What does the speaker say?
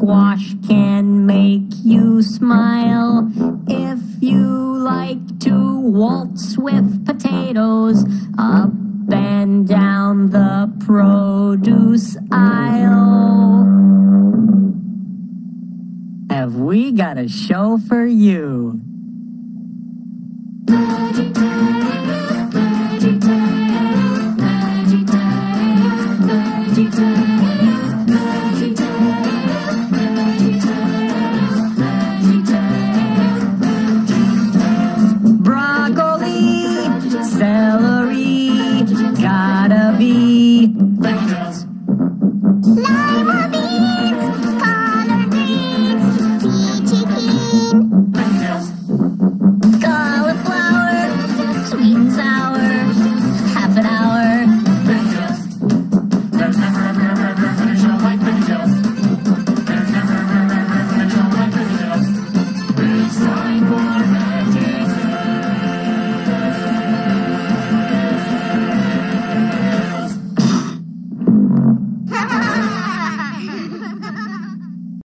squash can make you smile. If you like to waltz with potatoes up and down the produce aisle, have we got a show for you?